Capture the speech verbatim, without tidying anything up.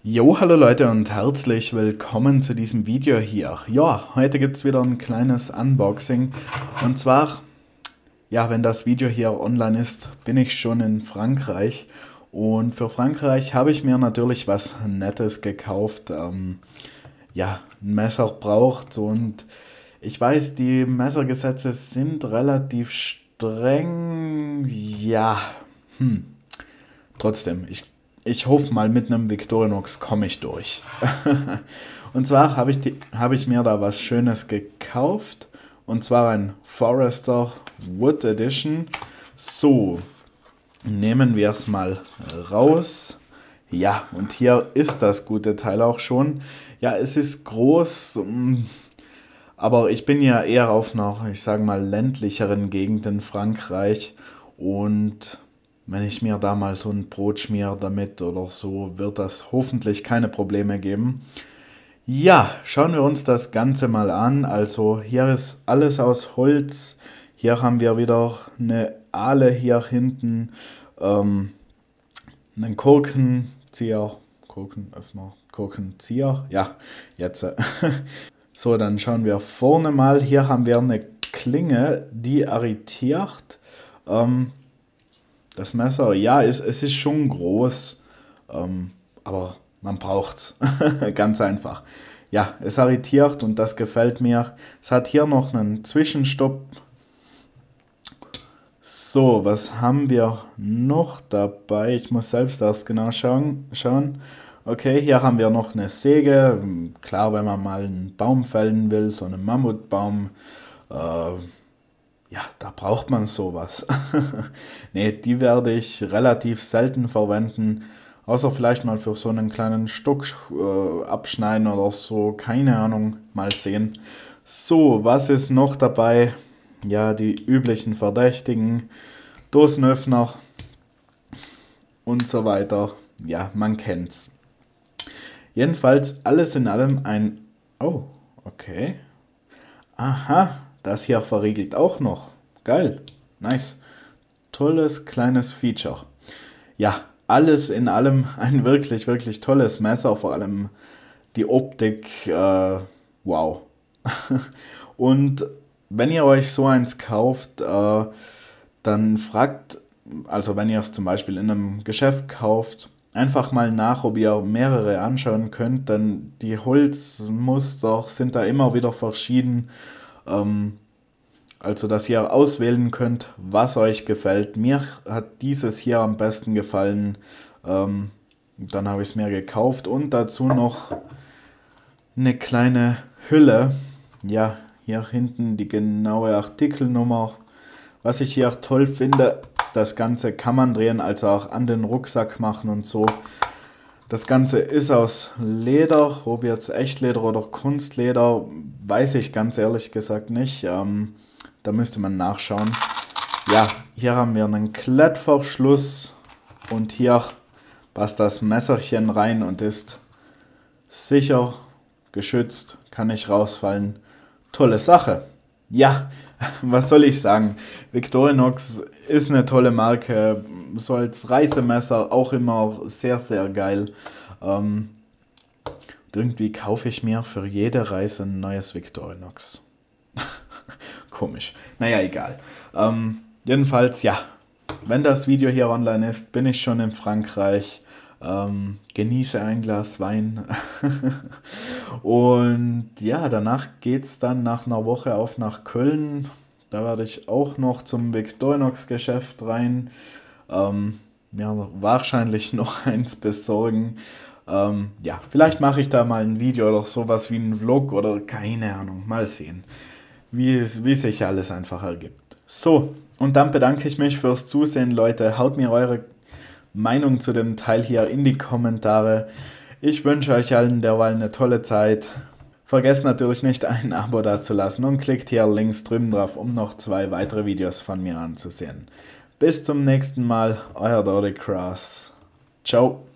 Jo, hallo Leute und herzlich willkommen zu diesem Video hier. Ja, heute gibt es wieder ein kleines Unboxing. Und zwar, ja, wenn das Video hier online ist, bin ich schon in Frankreich. Und für Frankreich habe ich mir natürlich was Nettes gekauft. Ähm, ja, ein Messer braucht. Und ich weiß, die Messergesetze sind relativ streng. Ja, hm. Trotzdem, ich, ich hoffe mal, mit einem Victorinox komme ich durch. Und zwar habe ich, die- habe ich mir da was Schönes gekauft. Und zwar ein Forester Wood Edition. So, nehmen wir es mal raus. Ja, und hier ist das gute Teil auch schon. Ja, es ist groß, mm, aber ich bin ja eher auf einer, ich sage mal, ländlicheren Gegend in Frankreich. Und wenn ich mir da mal so ein Brot schmiere damit oder so, wird das hoffentlich keine Probleme geben. Ja, schauen wir uns das Ganze mal an. Also hier ist alles aus Holz. Hier haben wir wieder eine Ahle hier hinten, ähm, einen Korkenzieher, Korkenöffner, Korkenzieher. Ja, jetzt. äh, So, dann schauen wir vorne mal. Hier haben wir eine Klinge, die arretiert. Ähm, Das Messer, ja, es, es ist schon groß, ähm, aber man braucht's. Ganz einfach. Ja, es arretiert und das gefällt mir. Es hat hier noch einen Zwischenstopp. So, was haben wir noch dabei? Ich muss selbst erst genau schauen. schauen. Okay, hier haben wir noch eine Säge. Klar, wenn man mal einen Baum fällen will, so einen Mammutbaum. Äh, ja, da braucht man sowas. Ne, die werde ich relativ selten verwenden. Außer vielleicht mal für so einen kleinen Stock äh, abschneiden oder so. Keine Ahnung, mal sehen. So, was ist noch dabei? Ja, die üblichen Verdächtigen. Dosenöffner und so weiter. Ja, man kennt's. Jedenfalls alles in allem ein... Oh, okay. Aha, das hier verriegelt auch noch. Geil, nice. Tolles kleines Feature. Ja, alles in allem ein wirklich, wirklich tolles Messer. Vor allem die Optik, äh, wow. Und wenn ihr euch so eins kauft, äh, dann fragt, also wenn ihr es zum Beispiel in einem Geschäft kauft, einfach mal nach, ob ihr mehrere anschauen könnt, denn die Holzmuster sind da immer wieder verschieden. Ähm, also, dass ihr auswählen könnt, was euch gefällt. Mir hat dieses hier am besten gefallen. Ähm, dann habe ich es mir gekauft und dazu noch eine kleine Hülle. Ja, hier hinten die genaue Artikelnummer. Was ich hier toll finde, das Ganze kann man drehen, also auch an den Rucksack machen und so. Das Ganze ist aus Leder, ob jetzt Echtleder oder Kunstleder, weiß ich ganz ehrlich gesagt nicht. Ähm, da müsste man nachschauen. Ja, hier haben wir einen Klettverschluss und hier passt das Messerchen rein und ist sicher geschützt, kann nicht rausfallen. Tolle Sache. Ja, was soll ich sagen? Victorinox ist eine tolle Marke, so als Reisemesser auch immer sehr, sehr geil. Ähm, und irgendwie kaufe ich mir für jede Reise ein neues Victorinox. Komisch. Naja, egal. Ähm, jedenfalls, ja, wenn das Video hier online ist, bin ich schon in Frankreich. Ähm, genieße ein Glas Wein. Und ja, danach geht es dann nach einer Woche auf nach Köln. Da werde ich auch noch zum Victorinox-Geschäft rein. Ähm, mir wahrscheinlich noch eins besorgen. Ähm, ja, vielleicht mache ich da mal ein Video oder sowas wie einen Vlog oder keine Ahnung. Mal sehen, wie es, wie sich alles einfach ergibt. So, und dann bedanke ich mich fürs Zusehen, Leute. Haut mir eure Meinung zu dem Teil hier in die Kommentare. Ich wünsche euch allen derweil eine tolle Zeit. Vergesst natürlich nicht, ein Abo dazulassen und klickt hier links drüben drauf, um noch zwei weitere Videos von mir anzusehen. Bis zum nächsten Mal, euer Doddy Cross. Ciao.